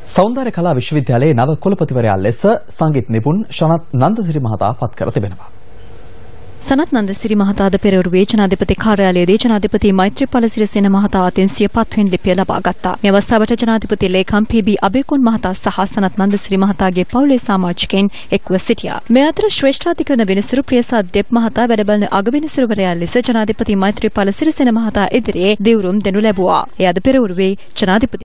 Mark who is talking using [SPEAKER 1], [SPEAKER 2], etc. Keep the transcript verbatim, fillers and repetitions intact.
[SPEAKER 1] සෞන්දර්ය කලා විශ්වවිද්‍යාලයේ නව කුලපතිවරයා ලෙස සංගීත නිපුන් සනත් නන්දසිරි මහතා පත් කර තිබෙනවා.
[SPEAKER 2] සනත් නන්දසිරි මහතාද පෙරවරුවේ ජනාධිපති කාර්යාලයේදී ජනාධිපති මෛත්‍රීපාල සිරිසේන මහතා අතින් සිය පත්වෙන් ලිපිය ලබා ගත්තා. මේ අවස්ථාවට ජනාධිපති ලේකම් පී.බී. අබේකුන් මහතා සහ සනත් නන්දසිරි මහතාගේ පවුලේ සමාජිකයින් එක්ව සිටියා. මේ අතර ශ්‍රේෂ්ඨාධිකරණ විනිසුරු ප්‍රියසාද් දෙප් මහතා වැඩබලන අගවිනිසුරුවරයා ලෙස ජනාධිපති මෛත්‍රීපාල සිරිසේන මහතා ඉදිරියේ දිවුරුම් දෙනු ලැබුවා. ඒ අද පෙරවරුවේ ජනාධිපති